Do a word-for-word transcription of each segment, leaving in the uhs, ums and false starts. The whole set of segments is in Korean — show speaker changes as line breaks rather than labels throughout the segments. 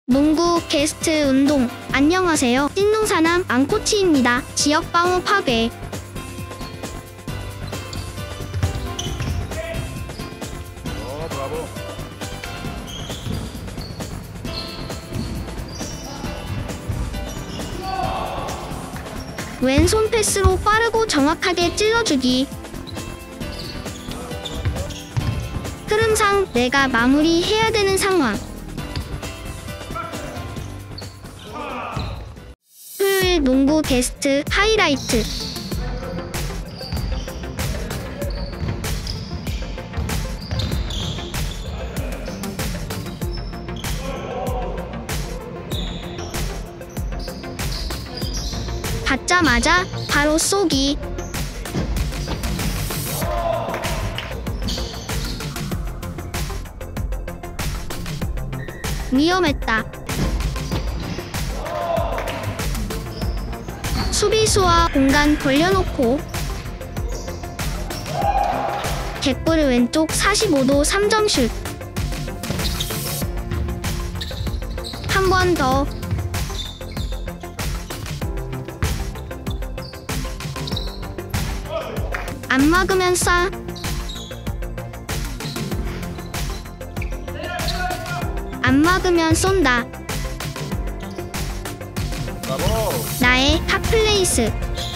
농구, 게스트, 운동. 안녕하세요. 찐농사남 앙코치입니다. 지역방어 파괴.
어, 브라보.
왼손 패스로 빠르고 정확하게 찔러주기. 흐름상 내가 마무리해야 되는 상황. 토요일 농구 게스트 하이라이트. 받자마자 바로 쏘기. 위험했다. 수비수와 공간 벌려놓고 객불 왼쪽 사십오 도 삼 점 슛. 한 번 더. 안 막으면 쏴. 안 막으면 쏜다.
브라보.
나의 핫플레이스.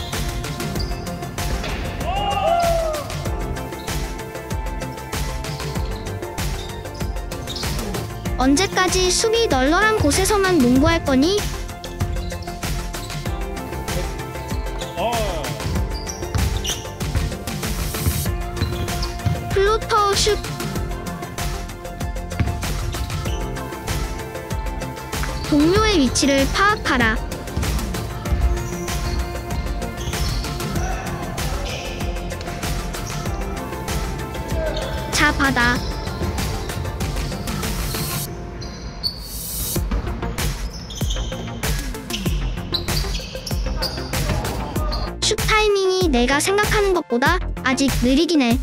언제까지 수비 널널한 곳에서만 농구할 거니?
어.
플로터 슛. 동료의 위치를 파악하라. 자, 받아. 슛 타이밍이 내가 생각하는 것보다 아직 느리긴 해.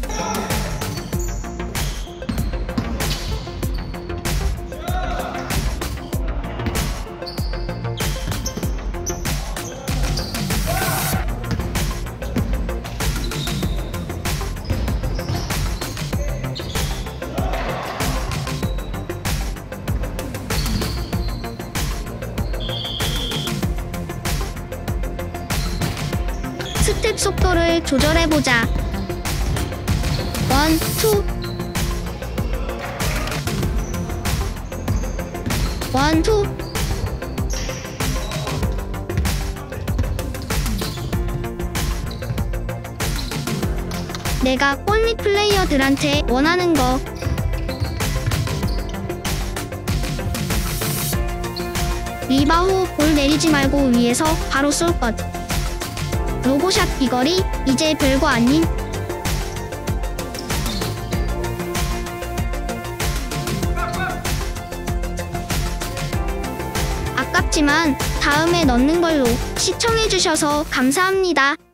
스텝 속도를 조절해보자. 원, 투. 원, 투. 내가 골밑 플레이어들한테 원하는 거. 리바후 볼 내리지 말고 위에서 바로 쏠 것. 로고샷 비거리 이제 별거 아님. 아깝지만 다음에 넣는 걸로. 시청해주셔서 감사합니다.